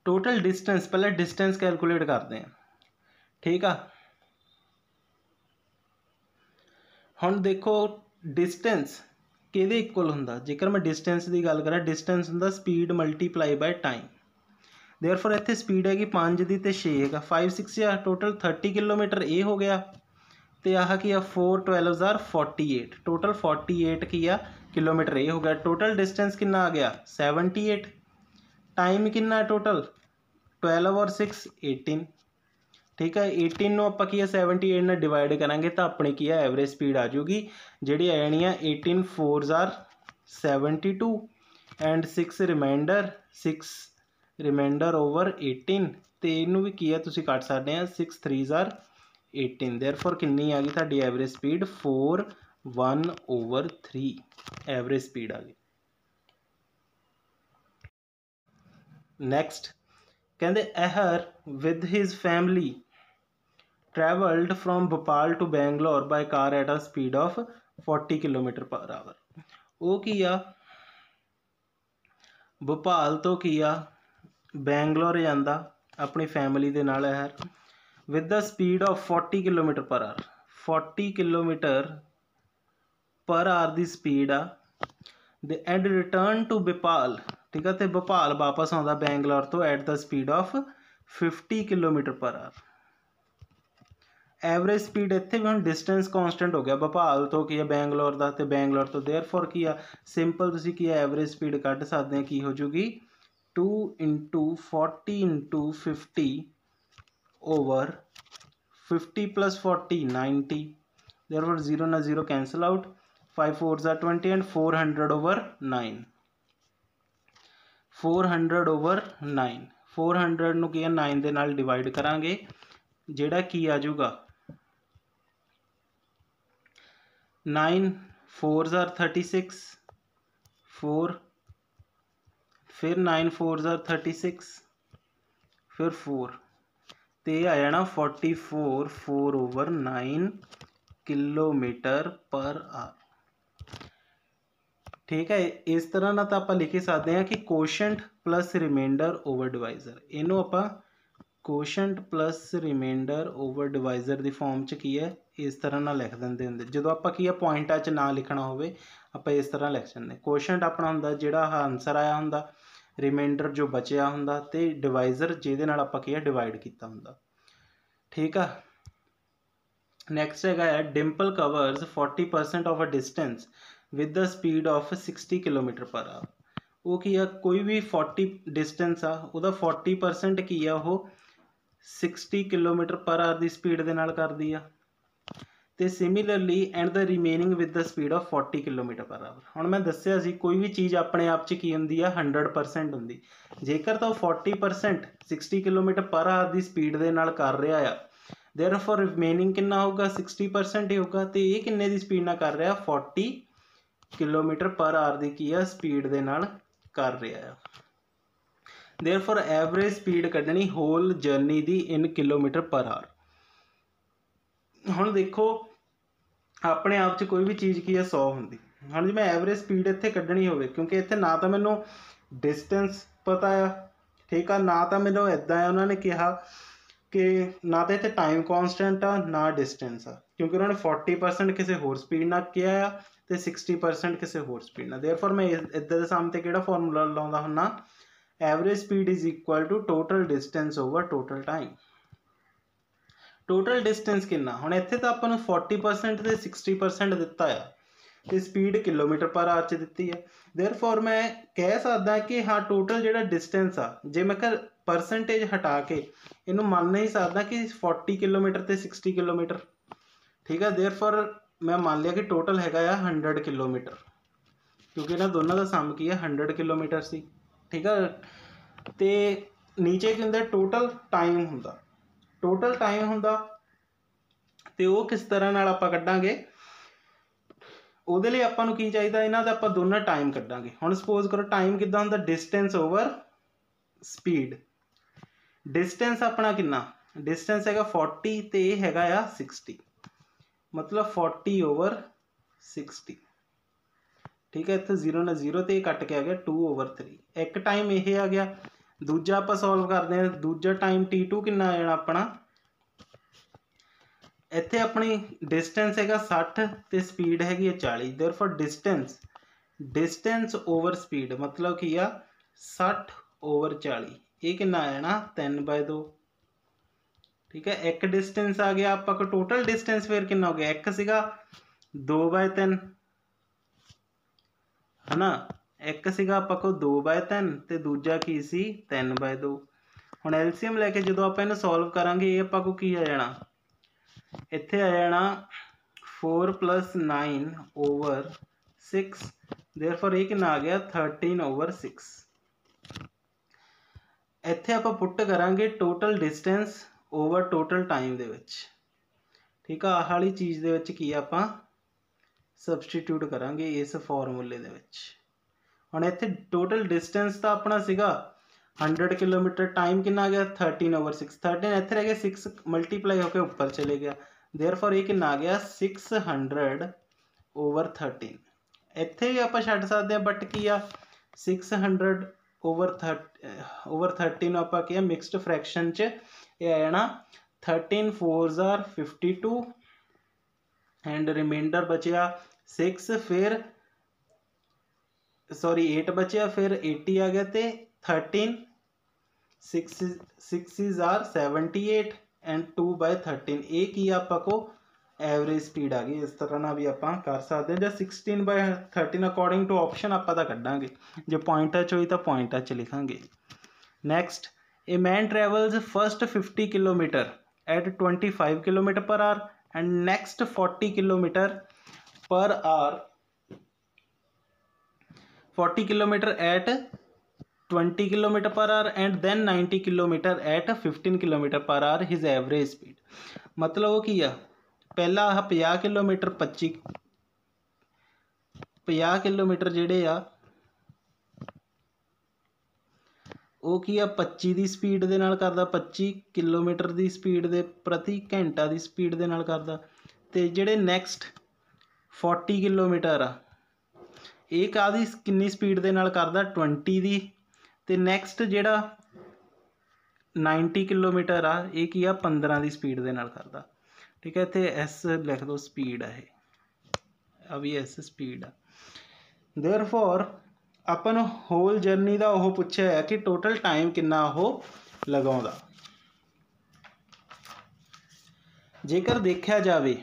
B: Total distance, पहले डिस्टेंस कैलकुलेट करते हैं, ठीक है। हुण देखो डिस्टेंस किहदे इक्वल हुंदा, जेकर मैं डिस्टेंस की गल करा, डिस्टेंस हुंदा speed multiply by time. Therefore इत्थे स्पीड हैगी पाँच दी ते छे हैगा, फाइव सिक्स या टोटल थर्टी किलोमीटर ए हो गया, तो आह की आ फोर ट्वेल्व जार forty eight, total forty eight की आ किलोमीटर ए हो गया। टोटल डिस्टेंस कितना आ गया सैवनटी एट, टाइम कितना टोटल ट्वेल्व और सिक्स एटीन, ठीक है। एटीन नूं आपां की है सैवनटी एट नाल डिवाइड करांगे तो अपनी की है एवरेज स्पीड आ जाऊगी, जिहड़ी आ जानी है एटीन फोर जार seventy two and six remainder six remainder over eighteen, तो इनू भी की है तुसीं कट सकते हैं सिक्स थ्री जार एटीन। देयरफॉर कितनी आ गई तुहाडी average speed four one over three average speed आ गई। नैक्सट कहते Ahar with his family travelled from Bhopal to Bangalore by car at a speed of forty kilometre per hour. वो की आ भोपाल तो की आ बैंगलोर जांदा अपनी फैमिली दे नाल Ahar with the speed of forty kilometre per hour, forty kilometre per hour की स्पीड आ दे एंड रिटर्न टू भोपाल, ठीक है। तो भोपाल वापस आउंदा बैंगलोर तो at the speed of fifty kilometre per hour. Average speed इत्थे भी हुण डिस्टेंस कॉन्सटेंट हो गया, भोपाल तो की है बैंगलोर का, तो बैंगलोर तो देयरफॉर की आ सिंपल तुसीं की एवरेज स्पीड कढ सकते हैं, की हो जूगी two into forty into fifty over fifty plus forty ninety, therefore zero ना zero cancel out, five four जार twenty and four hundred over nine, four hundred over nine, four hundred नूं की है नाइन दे नाल डिवाइड करांगे, जिहड़ा की आ जूगा नाइन फोर जार थर्टी सिक्स, फोर फिर नाइन फोर जार थर्टी सिक्स, फिर फोर, तो यह आ जाना forty four four over nine kilometre per hour, ठीक है। इस तरह ना तो आप लिख सकते हैं कि quotient plus remainder over divisor, इनू आप quotient plus remainder over divisor की फॉर्म च की है इस तरह ना लिख देंगे होंगे। जो आप की है पॉइंटा च ना लिखना होवे आप इस तरह लिख सकते। कोशेंट अपना होंगे जिहड़ा आंसर आया होंगे, रिमाइंडर जो बचिया होंगे, तो डिवाइजर जिहदे नाल आपां की है डिवाइड किया होंगे, ठीक है। नैक्सट है Dimple covers forty percent of a distance with the speed of sixty kilometre per hour. वो की है कोई भी फोर्टी डिस्टेंस आ उहदा फोर्टी परसेंट की है वो सिक्सटी किलोमीटर पर आवर की स्पीड के नाल करदी आ, तो similarly and the remaining with the speed of forty kilometre per hour. हुण मैं दस्सिया सी कोई भी चीज़ अपने आप च की हुंदी आ हंड्रड परसेंट हुंदी, जेकर तो forty percent sixty kilometre per hour की स्पीड के नाल कर रहा आ, देयरफॉर रिमेनिंग कितना होगा सिक्सटी परसेंट ही होगा, तो ये किन्ने की स्पीड नाल कर रहा फोर्टी किलोमीटर पर आवर की की है स्पीड के नाल कर रहा है। देयरफॉर एवरेज स्पीड कढ़नी होल जर्नी दी इन किलोमीटर पर आवर। हुण देखो अपने आप च कोई भी चीज़ की है सौ होंगी, हाँ जी मैं एवरेज स्पीड इत्थे कढ़नी होवे क्योंकि इत्थे ना तो मैनू डिस्टेंस पता है, ठीक है, ना तो मैनू इदां है उन्होंने कहा कि ना तो इत्थे टाइम कॉन्सटेंट आ ना डिस्टेंस आ, क्योंकि उन्होंने फोर्टी परसेंट किसी होर स्पीड ना किया आ तो सिक्सटी परसेंट किसी होर स्पीड ना। देयरफॉर मैं इदां दे सामने किहड़ा फॉर्मूला लाउंदा हुन्ना, average speed is equal to total distance over total time. Total distance कितना हुण इत्थे तो आपां नूं फोर्टी परसेंट ते सिक्सटी परसेंट दिता है, तो स्पीड किलोमीटर पर आवर च दिती है। देयरफॉर मैं कह सकदा कि हाँ टोटल जिहड़ा डिस्टेंस आ जे मैं कर परसेंटेज हटा के इनू मान नहीं सकदा कि फोर्टी किलोमीटर ते सिक्सटी किलोमीटर, ठीक है। देयरफॉर मैं मान लिया कि टोटल हैगा आ हंड्रड किलोमीटर, क्योंकि इन्हां दोनों का सम की है हंड्रड किलोमीटर सी, ठीक है। तो नीचे की हुंदा टोटल टाइम हुंदा, टोटल टाइम हुंदा तो वो किस तरह नाल आपां कड्डांगे, ਉਹਦੇ ਲਈ ਆਪਾਂ ਨੂੰ ਕੀ ਚਾਹੀਦਾ, ਇਹਨਾਂ ਦਾ ਆਪਾਂ ਦੋਨਾਂ ਟਾਈਮ ਕੱਢਾਂਗੇ। ਹੁਣ ਸਪੋਜ਼ ਕਰੋ ਟਾਈਮ ਕਿੱਦਾਂ ਹੁੰਦਾ, ਡਿਸਟੈਂਸ ਓਵਰ ਸਪੀਡ। ਡਿਸਟੈਂਸ ਆਪਣਾ ਕਿੰਨਾ, ਡਿਸਟੈਂਸ ਹੈਗਾ फोर्टी ਤੇ ਇਹ ਹੈਗਾ ਆ सिक्सटी, ਮਤਲਬ फोर्टी ਓਵਰ सिक्सटी, ਠੀਕ ਹੈ। ਇੱਥੇ ਜ਼ੀਰੋ ਨਾਲ ਜ਼ੀਰੋ ਤੇ ਇਹ ਕੱਟ ਕੇ ਆ ਗਿਆ टू ਓਵਰ थ्री, ਇੱਕ ਟਾਈਮ ਇਹ ਆ ਗਿਆ। ਦੂਜਾ ਆਪਾਂ ਸੋਲਵ ਕਰਦੇ ਹਾਂ। ਦੂਜਾ ਟਾਈਮ ਟੀ ਟੂ ਕਿੰਨਾ ਆ ਜਾਣਾ ਆਪਣਾ, ਇੱਥੇ ਆਪਣੀ ਡਿਸਟੈਂਸ ਹੈਗਾ ਸੱਠ ਤੇ ਸਪੀਡ ਹੈਗੀ ਹੈ ਚਾਲੀ। Therefore distance distance over speed ਮਤਲਬ ਕੀ ਆ ਸੱਠ ਓਵਰ ਚਾਲੀ, ਇਹ ਕਿੰਨਾ ਆ ਜਾਣਾ ਤਿੰਨ ਬਾਏ ਦੋ। ਠੀਕ ਹੈ, ਇੱਕ ਡਿਸਟੈਂਸ ਆ ਗਿਆ ਆਪਾਂ ਕੋਲ। ਟੋਟਲ ਡਿਸਟੈਂਸ ਫਿਰ ਕਿੰਨਾ ਹੋ ਗਿਆ, ਇੱਕ ਸੀਗਾ ਦੋ ਬਾਏ ਤਿੰਨ ਹੈ ਨਾ, ਇੱਕ ਸੀਗਾ ਆਪਾਂ ਕੋਲ ਦੋ ਬਾਏ ਤਿੰਨ ਤੇ ਦੂਜਾ ਕੀ ਸੀ ਤਿੰਨ ਬਾਏ ਦੋ। ਹੁਣ ਐਲਸੀਐਮ ਲੈ ਕੇ ਜਦੋਂ ਆਪਾਂ ਇਹਨੂੰ ਸੋਲਵ ਕਰਾਂਗੇ ਇਹ ਆਪਾਂ ਕੋਲ ਕੀ ਆ ਜਾਣਾ, ਇੱਥੇ ਆ ਜਾਣਾ four plus nine over six, therefore ये कितना आ गया थर्टीन ओवर सिक्स। ਇੱਥੇ ਆਪਾਂ ਪੁੱਟ ਕਰਾਂਗੇ total distance over total time ਦੇ ਵਿੱਚ। ਠੀਕ ਆ, ਆਹ ਵਾਲੀ ਚੀਜ਼ ਦੇ ਵਿੱਚ ਕੀ ਆਪਾਂ ਸਬਸਟੀਟਿਊਟ ਕਰਾਂਗੇ ਇਸ ਫਾਰਮੂਲੇ ਦੇ ਵਿੱਚ। ਹੁਣ ਇੱਥੇ ਟੋਟਲ ਡਿਸਟੈਂਸ ਤਾਂ ਆਪਣਾ ਸੀਗਾ हंड्रेड किलोमीटर, टाइम कितना आ गया थर्टीन ओवर सिक्स, थर्टीन इतने रह गया सिक्स मल्टीप्लाई होकर ऊपर चले गया, देयरफॉर ये कितना आ गया सिक्स हंड्रेड ओवर थर्टीन। इतने भी आप छड्ड सकते हैं, बट की आ six hundred over thirty over thirteen आप मिक्सड फ्रैक्शन च ये आ जाना थर्टीन फोर जार फिफ्टी टू एंड रिमाइंडर बचिया सिक्स, फिर सॉरी एट बचिया, फिर एटी आ गया तो thirteen six six are seventy eight and two by thirteen. ये की आपको एवरेज स्पीड आ गई। इस तरह ना भी आप कर सकते हैं, ਜਾਂ sixteen by thirteen according to option आप कढ़ांगे, जो पॉइंटा च होई तो पॉइंटा च लिखांगे। Next, a man travels first fifty kilometre at twenty five kilometre per hour and next forty kilometre per hour forty kilometre at twenty kilometre per hour and then ninety kilometre at fifteen kilometre per hour his average speed. मतलब वो की आ पहला आह पचास kilometre पच्ची पचास kilometre जेडे आ वो की आ पच्ची की स्पीड दे नाल करदा, पच्ची किलोमीटर की स्पीड दे प्रति घंटा की स्पीड दे नाल करदा, ते जेडे नैक्सट फोर्टी किलोमीटर आ ये कादी किन्नी स्पीड दे नाल करदा ट्वेंटी दी, तो नैक्सट जेड़ा नाइनटी किलोमीटर आ ये की आ पंद्रह की स्पीड दे नाल करदा। ठीक है, इत्थे एस लिख दो स्पीड है, अभी एस स्पीड आ। देयरफॉर अपन होल जर्नी का वो पूछा है कि टोटल टाइम कितना वो लगाउंदा। जेकर देखा जाए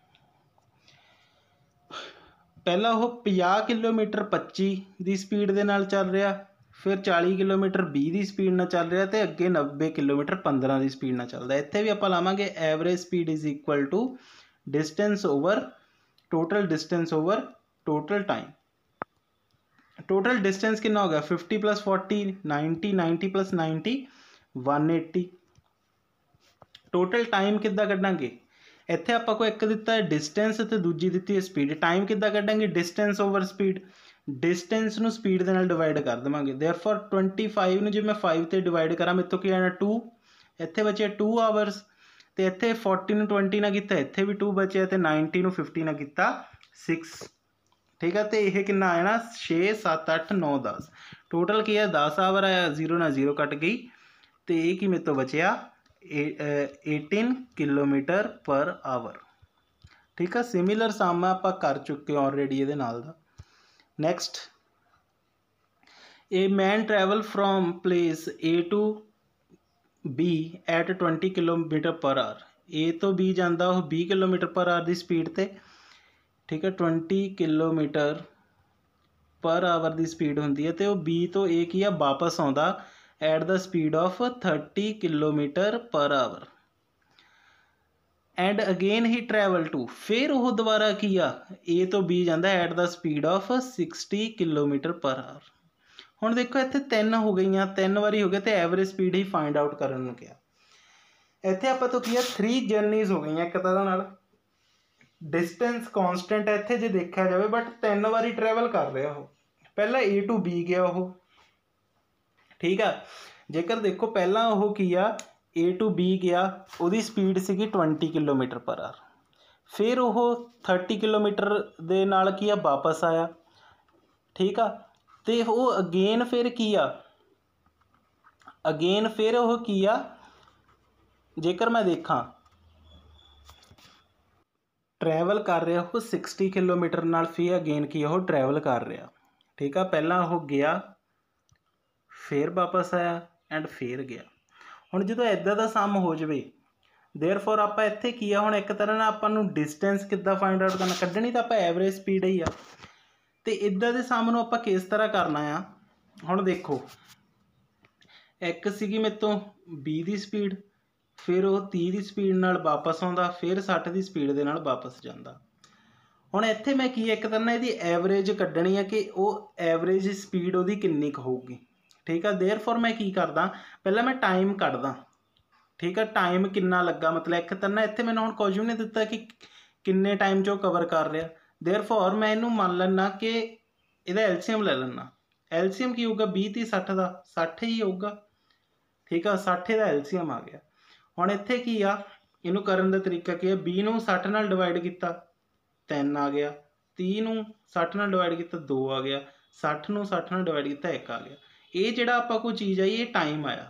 B: पहला वो पचास किलोमीटर पच्ची की स्पीड के नाल चल रहा, फिर चाली किलोमीटर बीस की स्पीड नाल चल रहा, तो अगे नब्बे किलोमीटर पंद्रह की स्पीड नाल चलता। इत्थे भी आप लावांगे average speed is equal to distance over total distance over total time. Total distance कितना हो गया fifty plus forty ninety, ninety plus ninety one eighty. Total time किद्दां कड्डांगे, इत्थे आपां को एक दिता है डिस्टेंस ते दूजी दित्ती है स्पीड। टाइम किद्दां कड्डांगे डिस्टेंस ओवर स्पीड, डिस्टेंस नूं स्पीड दे नाल डिवाइड कर देवांगे। देयरफॉर ट्वेंटी फाइव नूं जे मैं फाइव ते डिवाइड करा मेरे तो की आना टू, इत्थे बचे टू आवर्स, तो इत्थे फोर्टी नूं ट्वेंटी ना कीता इत्थे भी टू बचे, तो नाइनटी नूं फिफ्टी ना कीता सिक्स। ठीक है, तो यह कितना आया ना छे सत्त अठ नौ दस, टोटल की है दस आवर आया, जीरो ना जीरो कट गई, तो ये की मेरे तो बचिया एटीन किलोमीटर पर आवर। ठीक है, सिमिलर सम आप कर चुके ऑलरेडी ये नाल दा। Next, a man travel from place A to B at twenty kilometre per hour. A तो बी जाता वह बीस किलोमीटर पर आवर की स्पीड ते। ठीक है, ट्वेंटी किलोमीटर पर आवर की स्पीड होंदी है, तो वह बी तो ए की है वापस आउंदा at the speed of thirty kilometre per hour and again he travel to, फिर वो दोबारा की आ ए तो बी जाता at the speed of sixty kilometre per hour. हुण देखो इत्थे तीन हो गई, तीन बारी हो गए, तो एवरेज स्पीड ही फाइंड आउट करन नूं कहा। इत्थे आपां तो की थ्री जर्नीज हो गई एक तरह नाल, डिस्टेंस कॉन्सटेंट है इत्थे जे देखा जाए, बट तीन बारी ट्रैवल कर रहा वो। पहला ए टू बी गया वो, ठीक है, जेकर देखो पहला वो की आ ए टू बी गया, उसकी स्पीड सी ट्वेंटी किलोमीटर पर आवर, फिर वो थर्टी किलोमीटर दे नाल की आ वापस आया। ठीक आ, तो वो अगेन फिर की आ ਅਗੇਨ ਫਿਰ ਉਹ ਕੀ ਆ, ਜੇਕਰ ਮੈਂ ਦੇਖਾਂ ਟਰੈਵਲ ਕਰ ਰਿਹਾ ਉਹ ਸਿਕਸਟੀ ਕਿਲੋਮੀਟਰ ਨਾਲ, ਫਿਰ ਅਗੇਨ ਕੀ ਉਹ ਟਰੈਵਲ ਕਰ ਰਿਹਾ। ਠੀਕ ਆ, ਪਹਿਲਾਂ ਉਹ ਗਿਆ ਫਿਰ ਵਾਪਸ ਆਇਆ ਐਂਡ ਫਿਰ ਗਿਆ। ਹੁਣ ਜਦੋਂ ਇੱਦਾਂ ਦਾ ਸਮ ਹੋ ਜਾਵੇ, ਦੇਅਰਫੋਰ ਆਪਾਂ ਇੱਥੇ ਕੀ ਆ, ਹੁਣ ਇੱਕ ਤਰ੍ਹਾਂ ਨਾਲ ਆਪਾਂ ਨੂੰ ਡਿਸਟੈਂਸ ਕਿੱਦਾਂ ਫਾਈਂਡ ਆਊਟ ਕਰਨਾ, ਕੱਢਣੀ ਤਾਂ ਆਪਾਂ ਐਵਰੇਜ ਸਪੀਡ ਹੀ ਆ। ਅਤੇ ਇੱਦਾਂ ਦੇ ਸਮ ਨੂੰ ਆਪਾਂ ਕਿਸ ਤਰ੍ਹਾਂ ਕਰਨਾ ਆ, ਹੁਣ ਦੇਖੋ ਇੱਕ ਸੀਗੀ ਮੇਰੇ ਤੋਂ ਵੀਹ ਦੀ ਸਪੀਡ, ਫਿਰ ਉਹ ਤੀਹ ਦੀ ਸਪੀਡ ਨਾਲ ਵਾਪਸ ਆਉਂਦਾ, ਫਿਰ ਸੱਠ ਦੀ ਸਪੀਡ ਦੇ ਨਾਲ ਵਾਪਸ ਜਾਂਦਾ। ਹੁਣ ਇੱਥੇ ਮੈਂ ਕੀ ਇੱਕ ਤਰ੍ਹਾਂ ਨਾਲ ਇਹਦੀ ਐਵਰੇਜ ਕੱਢਣੀ ਆ ਕਿ ਉਹ ਐਵਰੇਜ ਸਪੀਡ ਉਹਦੀ ਕਿੰਨੀ ਕੁ ਹੋਊਗੀ। ਠੀਕ ਆ, ਦੇਅਰਫੋਰ ਮੈਂ ਕੀ ਕਰਦਾ, ਪਹਿਲਾਂ ਮੈਂ ਟਾਈਮ ਕੱਢਦਾ। ਠੀਕ ਆ, ਟਾਈਮ ਕਿੰਨਾ ਲੱਗਾ, ਮਤਲਬ ਇੱਕ ਤਰ੍ਹਾਂ ਨਾਲ ਇੱਥੇ ਮੈਨੂੰ ਹੁਣ ਕੁਝ ਵੀ ਨਹੀਂ ਦਿੱਤਾ ਕਿ ਕਿੰਨੇ ਟਾਈਮ 'ਚ ਉਹ ਕਵਰ ਕਰ ਰਿਹਾ। ਦੇਅਰਫੋਰ ਮੈਂ ਇਹਨੂੰ ਮੰਨ ਲੈਂਦਾ ਕਿ ਇਹਦਾ ਐਲਸੀਐਮ ਲੈ ਲੈਂਦਾ। ਐਲਸੀਐਮ ਕੀ ਹੋਊਗਾ, ਵੀਹ ਤੀਹ ਸੱਠ ਦਾ, ਸੱਠ ਹੀ ਹੋਊਗਾ। ਠੀਕ ਆ, ਸੱਠ ਦਾ ਐਲਸੀਐਮ ਆ ਗਿਆ। ਹੁਣ ਇੱਥੇ ਕੀ ਆ, ਇਹਨੂੰ ਕਰਨ ਦਾ ਤਰੀਕਾ ਕੀ ਆ, ਵੀਹ ਨੂੰ ਸੱਠ ਨਾਲ ਡਿਵਾਈਡ ਕੀਤਾ ਤਿੰਨ ਆ ਗਿਆ, ਤੀਹ ਨੂੰ ਸੱਠ ਨਾਲ ਡਿਵਾਈਡ ਕੀਤਾ ਦੋ ਆ ਗਿਆ, ਸੱਠ ਨੂੰ ਸੱਠ ਨਾਲ ਡਿਵਾਈਡ ਕੀਤਾ ਇੱਕ ਆ ਗਿਆ। ਇਹ ਜਿਹੜਾ ਆਪਾਂ ਕੋਈ ਚੀਜ਼ ਆਈ ਇਹ ਟਾਈਮ ਆਇਆ।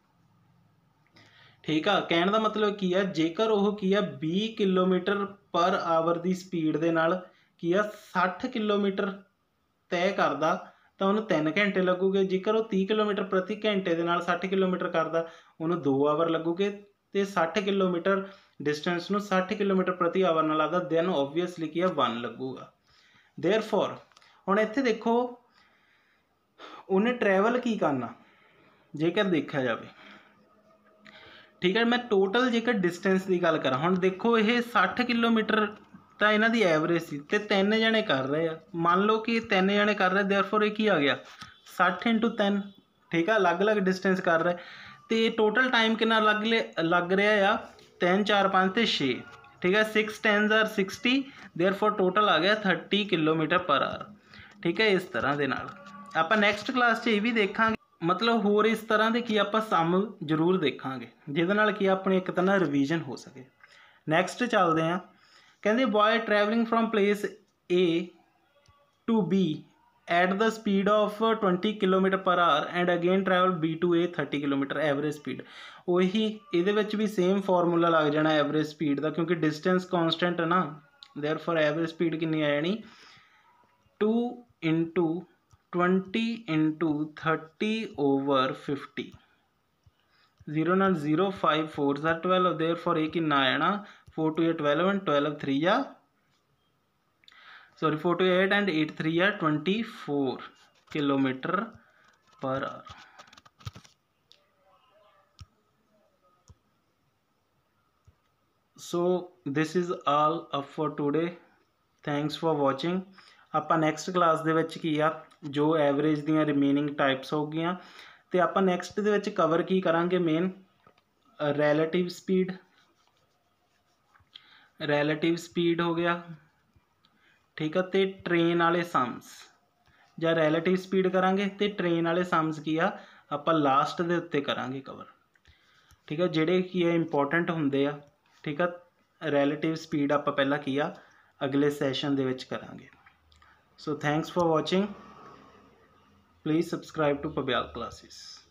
B: ਠੀਕ ਆ, ਕਹਿਣ ਦਾ ਮਤਲਬ ਕੀ ਆ, ਜੇਕਰ ਉਹ ਕੀ ਆ ਵੀਹ ਕਿਲੋਮੀਟਰ ਪਰ ਆਵਰ ਦੀ ਸਪੀਡ ਦੇ ਨਾਲ ਕੀ ਆ ਸੱਠ ਕਿਲੋਮੀਟਰ ਤੈਅ ਕਰਦਾ ਤਾਂ ਉਹਨੂੰ ਤਿੰਨ ਘੰਟੇ ਲੱਗੂਗੇ। ਜੇਕਰ ਉਹ ਤੀਹ ਕਿਲੋਮੀਟਰ ਪ੍ਰਤੀ ਘੰਟੇ ਦੇ ਨਾਲ ਸੱਠ ਕਿਲੋਮੀਟਰ ਕਰਦਾ ਉਹਨੂੰ ਦੋ ਆਵਰ ਲੱਗੂਗੇ। ਅਤੇ ਸੱਠ ਕਿਲੋਮੀਟਰ ਡਿਸਟੈਂਸ ਨੂੰ ਸੱਠ ਕਿਲੋਮੀਟਰ ਪ੍ਰਤੀ ਆਵਰ ਨਾਲ ਲੱਗਦਾ, ਦੈਨ ਓਬਵੀਅਸਲੀ ਕੀ ਆ ਵਨ ਲੱਗੂਗਾ। ਦੇਅਰਫੋਰ ਹੁਣ ਇੱਥੇ ਦੇਖੋ ਉਹਨੇ ਟਰੈਵਲ ਕੀ ਕਰਨਾ ਜੇਕਰ ਦੇਖਿਆ ਜਾਵੇ। ਠੀਕ ਹੈ, ਮੈਂ ਟੋਟਲ ਜੇਕਰ ਡਿਸਟੈਂਸ ਦੀ ਗੱਲ ਕਰਾਂ, ਹੁਣ ਦੇਖੋ ਇਹ ਸੱਠ ਕਿਲੋਮੀਟਰ ਤਾਂ ਇਹਨਾਂ ਦੀ ਐਵਰੇਜ ਸੀ ਅਤੇ ਤਿੰਨ ਜਣੇ ਕਰ ਰਹੇ ਆ। ਮੰਨ ਲਓ ਕਿ ਤਿੰਨ ਜਣੇ ਕਰ ਰਹੇ, ਦੇਅਰਫੋਰ ਇਹ ਕੀ ਆ ਗਿਆ ਸੱਠ ਇੰਟੂ ਤਿੰਨ। ਠੀਕ ਆ, ਅਲੱਗ ਅਲੱਗ ਡਿਸਟੈਂਸ ਕਰ ਰਹੇ ਅਤੇ ਟੋਟਲ ਟਾਈਮ ਕਿੰਨਾ ਲੱਗ ਲਿਆ ਲੱਗ ਰਿਹਾ ਆ, ਤਿੰਨ ਚਾਰ ਪੰਜ ਅਤੇ ਛੇ। ਠੀਕ ਹੈ, six tens are sixty, therefore total ਆ ਗਿਆ ਥਰਟੀ ਕਿਲੋਮੀਟਰ ਪਰ ਆਵਰ। ਠੀਕ ਹੈ, ਇਸ ਤਰ੍ਹਾਂ ਦੇ ਨਾਲ ਆਪਾਂ ਨੈਕਸਟ ਕਲਾਸ 'ਚ ਇਹ ਵੀ ਦੇਖਾਂਗੇ, ਮਤਲਬ ਹੋਰ ਇਸ ਤਰ੍ਹਾਂ ਦੇ ਕੀ ਆਪਾਂ ਸਮ ਜ਼ਰੂਰ ਦੇਖਾਂਗੇ ਜਿਹਦੇ ਨਾਲ ਕੀ ਆਪਣੀ ਇੱਕ ਤਰ੍ਹਾਂ ਨਾਲ ਰਿਵੀਜ਼ਨ ਹੋ ਸਕੇ। ਨੈਕਸਟ ਚੱਲਦੇ ਹਾਂ, ਕਹਿੰਦੇ boy travelling from place A to B at the speed of twenty kilometre per hour and again travel B to A thirty kilometre average speed. ਉਹੀ ਇਹਦੇ ਵਿੱਚ ਵੀ ਸੇਮ ਫਾਰਮੂਲਾ ਲੱਗ ਜਾਣਾ ਐਵਰੇਜ ਸਪੀਡ ਦਾ, ਕਿਉਂਕਿ ਡਿਸਟੈਂਸ ਕੌਨਸਟੈਂਟ ਹੈ ਨਾ, ਦੇਅਰਫੋਰ ਐਵਰੇਜ ਸਪੀਡ ਕਿੰਨੀ ਆ ਜਾਣੀ two into twenty into thirty over fifty, zero नाल जीरो फाइव फोर ज़ा ट्वेल्व, देयर फॉर एक कितना आना फोर टू या ट्वेल्व एंड ट्वेल्व थ्री या sorry four two eight and eight three या twenty four kilometre per hour. So this is all up for today, thanks for watching. ਆਪਾਂ next class ਦੇ ਵਿੱਚ ਕੀ ਆ ਜੋ ਐਵਰੇਜ ਦੀਆਂ remaining types ਹੋ ਗਈਆਂ, ਅਤੇ ਆਪਾਂ ਨੈਕਸਟ ਦੇ ਵਿੱਚ ਕਵਰ ਕੀ ਕਰਾਂਗੇ, main relative speed, relative speed ਹੋ ਗਿਆ। ਠੀਕ ਆ, ਅਤੇ ਟ੍ਰੇਨ ਵਾਲੇ ਸਮਸ, ਜਾਂ ਰੈਲੇਟਿਵ ਸਪੀਡ ਕਰਾਂਗੇ ਅਤੇ ਟ੍ਰੇਨ ਵਾਲੇ ਸਮਸ ਕੀ ਆ ਆਪਾਂ ਲਾਸਟ ਦੇ ਉੱਤੇ ਕਰਾਂਗੇ ਕਵਰ। ਠੀਕ ਆ, ਜਿਹੜੇ ਕੀ ਆ ਇੰਪੋਰਟੈਂਟ ਹੁੰਦੇ ਆ। ਠੀਕ ਆ, ਰੈਲੇਟਿਵ ਸਪੀਡ ਆਪਾਂ ਪਹਿਲਾਂ ਕੀ ਆ ਅਗਲੇ ਸੈਸ਼ਨ ਦੇ ਵਿੱਚ ਕਰਾਂਗੇ। So thanks for watching. Please subscribe to Pabyal Classes.